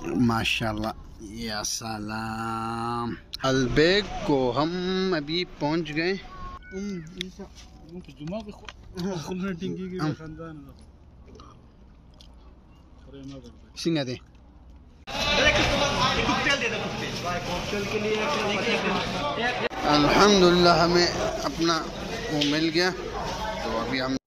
माशाल्लाह, या सलाम। अलबेग को हम अभी पहुंच गए। सिंगा दे अल्हम्दुलिल्लाह हमें अपना वो मिल गया। तो अभी हम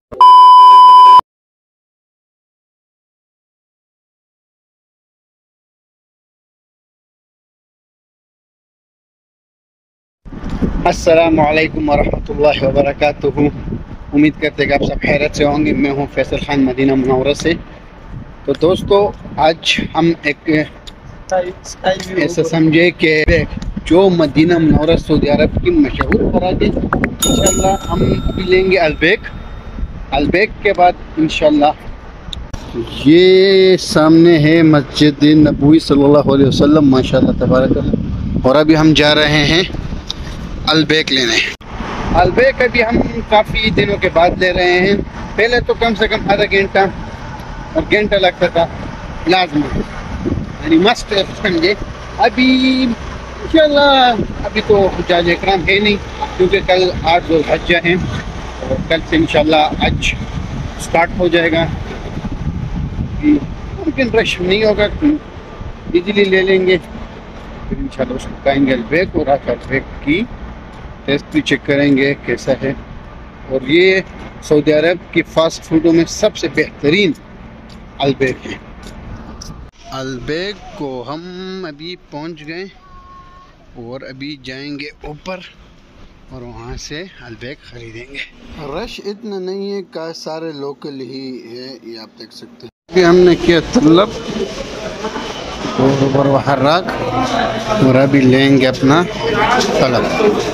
अस्सलामु अलैकुम वरहमतुल्लाहि वबरकातुहू। उम्मीद करते हैं कि आप सब खैरियत से होंगे। मैं हूं फैसल खान मदीना मुनव्वरा से। तो दोस्तों, आज हम एक ऐसा समझे कि जो मदीना मुनव्वरा सऊदी अरब की मशहूर खुराक है, इंशाल्लाह हम अभी लेंगे अलबेग के बाद इंशाल्लाह। ये सामने है मस्जिद नबवी सल्लल्लाहु अलैहि वसल्लम, माशाल्लाह तबारक अल्लाह। और अभी हम जा रहे हैं अलबेग लेने। अलबेग अभी हम काफ़ी दिनों के बाद ले रहे हैं। पहले तो कम से कम आधा घंटा और घंटा लगता था लाजमी, यानी मस्त समझे। अभी इंशाल्लाह अभी तो हज इकराम है नहीं, क्योंकि कल 8 ज़ुल्हज्जा है और कल से इंशाल्लाह हज स्टार्ट हो जाएगा। लेकिन रश नहीं होगा, इजीली ले लेंगे। फिर इंशाल्लाह उसको खाएंगे अलबेग, और आज अलबेग की टेस्ट भी चेक करेंगे कैसा है। और ये सऊदी अरब की फास्ट फूडों में सबसे बेहतरीन अलबेग है। अलबेग को हम अभी पहुंच गए और अभी जाएंगे ऊपर और वहाँ से अलबेग खरीदेंगे। रश इतना नहीं है, का सारे लोकल ही है, ये आप देख सकते हैं। अभी हमने किया तलब और हर्राक, और अभी लेंगे अपना तलब।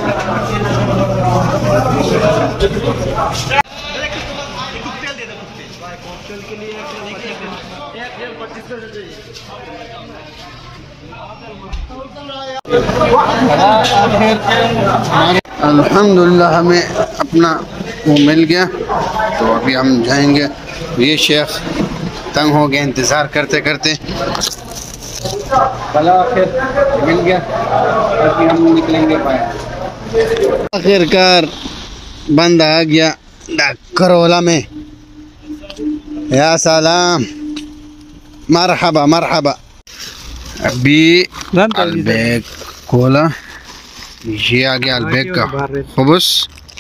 अल्हम्दुलिल्लाह हमें अपना वो मिल गया। तो अभी हम जाएंगे। ये शेख तंग हो गए इंतज़ार करते करते। आखिर मिल गया, अभी हम निकलेंगे बाहर। आखिरकार बंद आ गया करोला में। या सलाम, मरहबा मरहबा। अभी अलबेग कोला, ये आ गया अलबेग का खुबस।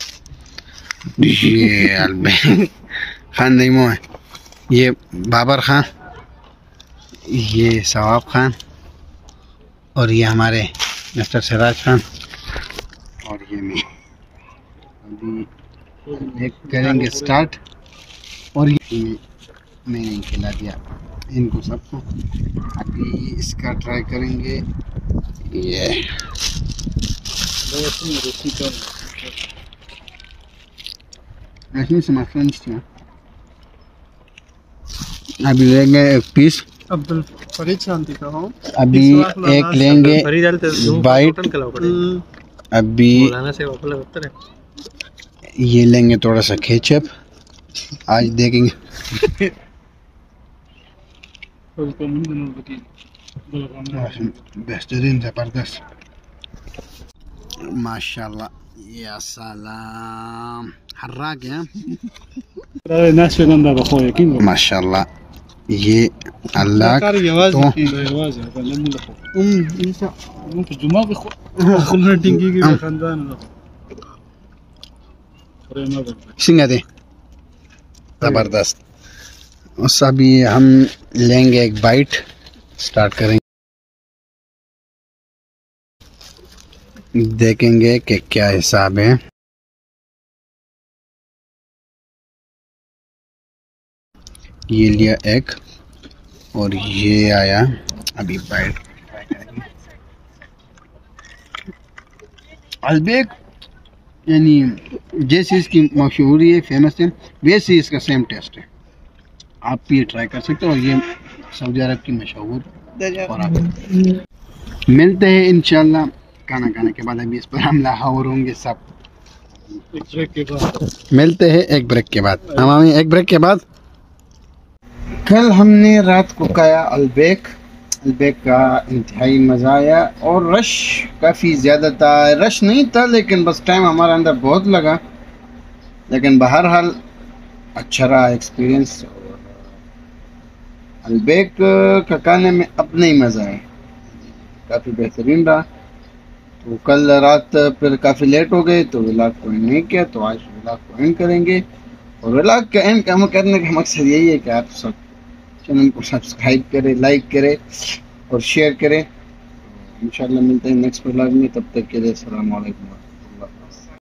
ये अलबेग खान दईमो है, ये बाबर खान, ये सवाब खान, और ये हमारे मिस्टर सिराज खान, और ये मैं। अभी एक करेंगे स्टार्ट। और ये मैंने खिला दिया इनको सबको। अभी इसका ट्राई करेंगे। ये अभी लेंगे एक पीस। अभी एक लेंगे बाइट। अभी ये लेंगे थोड़ा सा केचप, आज देखेंगे। बेहतरीन जबरदस्त, माशाल्लाह, या सलाम। हर्राक है माशाल्लाह। ये अल्लाह तो सिंगा दे जबरदस्त। उस अभी हम लेंगे एक बाइट, स्टार्ट करेंगे, देखेंगे कि क्या हिसाब है। ये लिया एक और ये आया, अभी बाइट ट्राई करेंगे। अलबेग यानी जैसे इसकी मशहूरी है, फेमस है, वैसे इसका सेम टेस्ट है। आप भी ये ट्राई कर सकते हो। और ये सऊदी अरब की मशहूर खुराक। मिलते हैं इंशाल्लाह खाना खाने के बाद। अभी इस पर हम लाहौर होंगे सब। एक ब्रेक के बाद मिलते हैं, एक ब्रेक के बाद। एक ब्रेक के बाद। कल हमने रात को खाया अलबेग, अल्बेक का इंतहाई मज़ा आया और रश काफ़ी ज़्यादा था। रश नहीं था लेकिन बस टाइम हमारे अंदर बहुत लगा, लेकिन बहरहाल अच्छा रहा एक्सपीरियंस। और अल्बेक का खाने में अपने ही मज़ा है, काफ़ी बेहतरीन रहा। तो कल रात फिर काफ़ी लेट हो गए तो व्लॉग को एंड नहीं किया, तो आज व्लॉग को एंड करेंगे। और व्लॉग का एंड करने का मकसद यही है कि आप सब चैनल को सब्सक्राइब करें, लाइक करें और शेयर करें। इंशाल्लाह मिलते हैं नेक्स्ट व्लॉग में, तब तक के लिए अस्सलाम वालेकुम।